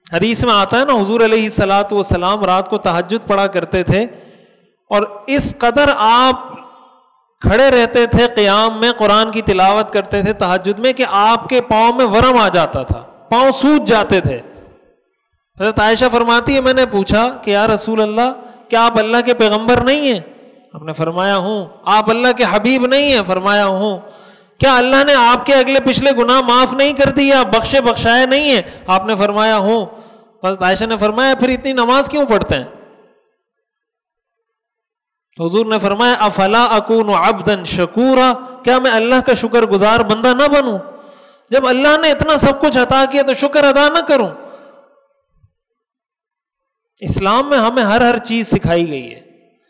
حدیث میں آتا ہے نا حضور علیہ الصلوۃ والسلام رات کو تہجد پڑھا کرتے تھے اور اس قدر آپ کھڑے رہتے تھے قیام میں، قرآن کی تلاوت کرتے تھے تہجد میں، کہ آپ کے پاؤں میں ورم آ جاتا تھا، پاؤں سوج جاتے تھے. حضرت عائشہ فرماتی ہے میں نے پوچھا کہ یا رسول اللہ کیا آپ اللہ کے پیغمبر نہیں ہیں؟ آپ نے فرمایا ہوں. آپ اللہ کے حبیب نہیں ہیں؟ فرمایا ہوں. کیا اللہ نے آپ کے اگلے پچھلے گناہ معاف نہیں کر دیا، بخشے بخشائے نہیں ہیں؟ آپ نے فرمایا ہوں. حضرت عائشہ نے فرمایا پھر اتنی نماز کیوں پڑھتے ہیں؟ حضور نے فرمایا افلا اکون عبدا شکورا، کیا میں اللہ کا شکر گزار بندہ نہ بنوں؟ جب اللہ نے اتنا سب کچھ عطا کیا تو شکر ادا نہ کروں؟ اسلام میں ہمیں ہر چیز سکھائی گئی ہے.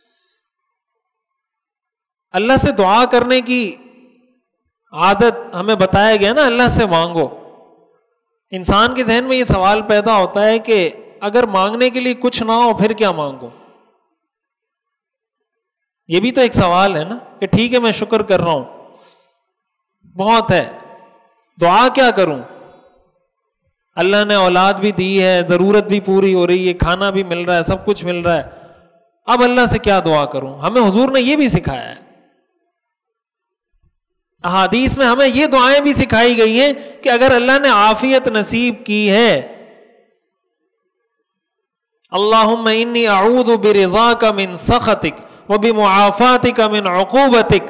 اللہ سے دعا کرنے کی عادت ہمیں بتایا گیا نا، اللہ سے مانگو. انسان کے ذہن میں یہ سوال پیدا ہوتا ہے کہ اگر مانگنے کے لیے کچھ نہ ہو پھر کیا مانگو؟ یہ بھی تو ایک سوال ہے نا کہ ٹھیک ہے میں شکر کر رہا ہوں، بہت ہے، دعا کیا کروں؟ اللہ نے اولاد بھی دی ہے، ضرورت بھی پوری ہو رہی ہے، کھانا بھی مل رہا ہے، سب کچھ مل رہا ہے، اب اللہ سے کیا دعا کروں؟ ہمیں حضور نے یہ بھی سکھایا ہے. احادیث میں ہمیں یہ دعائیں بھی سکھائی گئی ہیں کہ اگر اللہ نے عافیت نصیب کی ہے، اللہم انی اعوذ برضاک من سخطک وبمعافاتک من عقوبتک،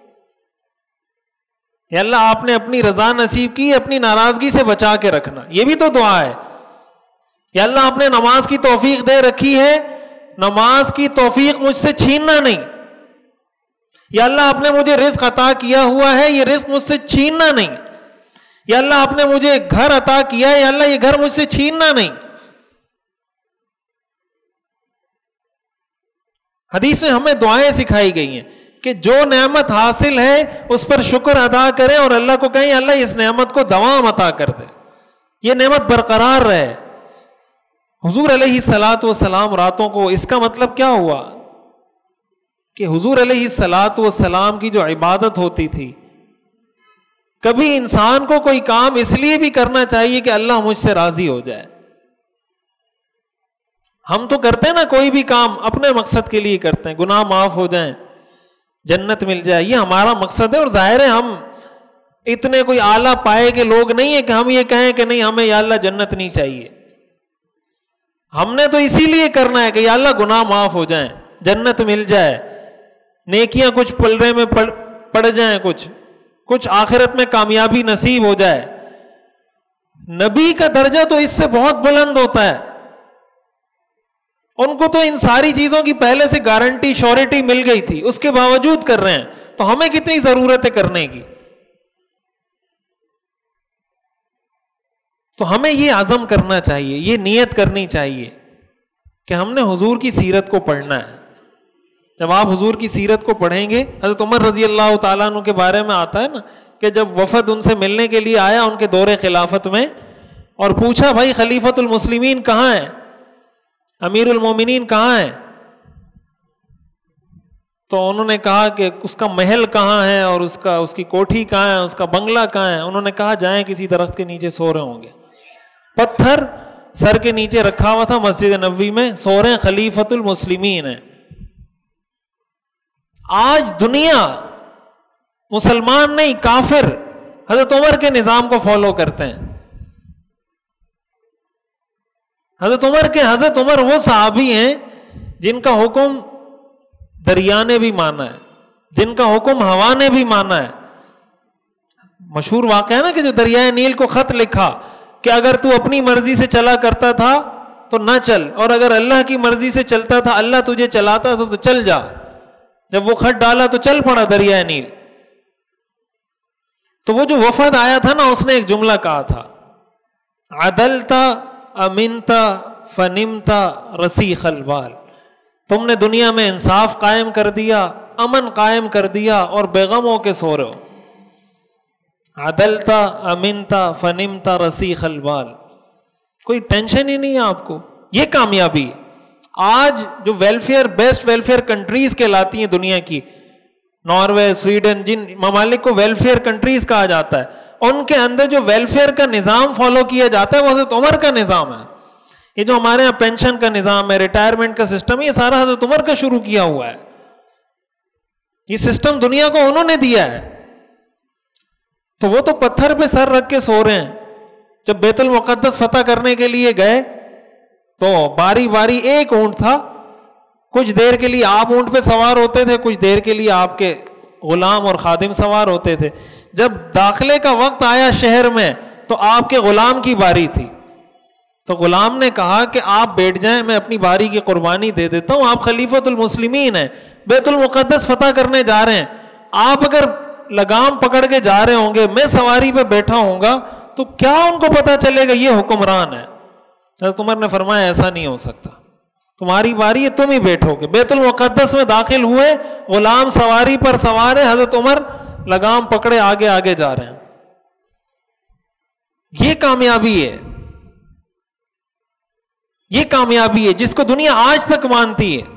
یا اللہ آپ نے اپنی رضا نصیب کی، اپنی ناراضگی سے بچا کے رکھنا. یہ بھی تو دعا ہے. یا اللہ آپ نے نماز کی توفیق دے رکھی ہے، نماز کی توفیق مجھ سے چھیننا نہیں. یا اللہ آپ نے مجھے رزق عطا کیا ہوا ہے، یہ رزق مجھ سے چھیننا نہیں. یا اللہ آپ نے مجھے گھر عطا کیا ہے، یا اللہ یہ گھر مجھ سے چھیننا نہیں. حدیث میں ہمیں دعائیں سکھائی گئی ہیں کہ جو نعمت حاصل ہے اس پر شکر ادا کریں اور اللہ کو کہیں اللہ اس نعمت کو دوام عطا کر دے، یہ نعمت برقرار رہے. حضور علیہ الصلوۃ والسلام راتوں کو، اس کا مطلب کیا ہوا کہ حضور علیہ الصلوۃ والسلام کی جو عبادت ہوتی تھی، کبھی انسان کو کوئی کام اس لیے بھی کرنا چاہیے کہ اللہ مجھ سے راضی ہو جائے. ہم تو کرتے ہیں نا کوئی بھی کام اپنے مقصد کے لیے کرتے ہیں، گناہ معاف ہو جائیں، جنت مل جائے، یہ ہمارا مقصد ہے. اور ظاہر ہے ہم اتنے کوئی اعلیٰ پائے کے لوگ نہیں ہیں کہ ہم یہ کہیں کہ نہیں ہمیں یا اللہ جنت نہیں چاہیے. ہم نے تو اسی لیے کرنا ہے کہ یا اللہ گناہ معاف ہو جائیں، جنت مل جائے، نیکیاں کچھ پلڑے میں پڑ جائیں، کچھ آخرت میں کامیابی نصیب ہو جائے. نبی کا درجہ تو اس سے بہت بلند ہوتا ہے. ان کو تو ان ساری چیزوں کی پہلے سے گارنٹی، شورٹی مل گئی تھی، اس کے باوجود کر رہے ہیں. تو ہمیں کتنی ضرورت ہے کرنے کی؟ تو ہمیں یہ عزم کرنا چاہیے، یہ نیت کرنی چاہیے کہ ہم نے حضور کی سیرت کو پڑھنا ہے. جب آپ حضور کی سیرت کو پڑھیں گے، حضرت عمر رضی اللہ تعالیٰ عنہ کے بارے میں آتا ہے نا کہ جب وفد ان سے ملنے کے لیے آیا ان کے دور خلافت میں اور پوچھا بھائی خلیفۃ المسلمین کہاں ہے، امیر المومنین کہاں ہے؟ تو انہوں نے کہا کہ اس کا محل کہاں ہے اور اس کی کوٹھی کہاں ہے، اس کا بنگلہ کہاں ہے؟ انہوں نے کہا جائیں کسی درخت کے نیچے سو رہے ہوں گے. پتھر سر کے نیچے رکھا ہوا تھا مسجد نبوی میں، سو رہے خلیفۃ المسلمین ہیں. آج دنیا مسلمان نہیں کافر حضرت عمر کے نظام کو فالو کرتے ہیں. حضرت عمر وہ صحابی ہیں جن کا حکم دریا نے بھی مانا ہے، جن کا حکم ہوا نے بھی مانا ہے. مشہور واقعہ ہے نا کہ جو دریائے نیل کو خط لکھا کہ اگر تو اپنی مرضی سے چلا کرتا تھا تو نہ چل، اور اگر اللہ کی مرضی سے چلتا تھا، اللہ تجھے چلاتا تھا تو چل جا. جب وہ خط ڈالا تو چل پڑا دریائے نیل. تو وہ جو وفد آیا تھا نا اس نے ایک جملہ کہا تھا، عدلتا امنتا فنمتا رسیخ البال. تم نے دنیا میں انصاف قائم کر دیا، امن قائم کر دیا اور بیغم ہو کے سو رہے ہو. عدلتا امنتا فنمتا رسیخ البال، کوئی ٹینشن ہی نہیں ہے آپ کو. یہ کامیابی. آج جو ویلفیئر، بیسٹ ویلفیئر کنٹریز کہلاتی ہیں دنیا کی، ناروے، سویڈن، جن ممالک کو ویلفیئر کنٹریز کہا جاتا ہے، ان کے اندر جو ویلفیئر کا نظام فالو کیا جاتا ہے وہ حضرت عمر کا نظام ہے. یہ جو ہمارے یہاں پینشن کا نظام ہے، ریٹائرمنٹ کا سسٹم ہے، یہ سارا حضرت عمر کا شروع کیا ہوا ہے. یہ سسٹم دنیا کو انہوں نے دیا ہے. تو وہ تو پتھر پہ سر رکھ کے سو رہے ہیں. جب بیت المقدس فتح کرنے کے لیے گئے تو باری باری ایک اونٹ تھا، کچھ دیر کے لیے آپ اونٹ پہ سوار ہوتے تھے، کچھ دیر کے لیے آپ کے غلام اور خادم سوار ہوتے تھے. جب داخلے کا وقت آیا شہر میں تو آپ کے غلام کی باری تھی. تو غلام نے کہا کہ آپ بیٹھ جائیں، میں اپنی باری کی قربانی دے دیتا ہوں، آپ خلیفۃ المسلمین ہیں، بیت المقدس فتح کرنے جا رہے ہیں، آپ اگر لگام پکڑ کے جا رہے ہوں گے، میں سواری پہ بیٹھا ہوں گا تو کیا ان کو پتا چلے گا یہ حکمران ہے؟ حضرت عمر نے فرمایا ایسا نہیں ہو سکتا، تمہاری باری ہے، تم ہی بیٹھو گے. بیت المقدس میں داخل ہوئے، غلام سواری پر سوار ہے، حضرت عمر لگام پکڑے آگے آگے جا رہے ہیں. یہ کامیابی ہے، یہ کامیابی ہے جس کو دنیا آج تک مانتی ہے.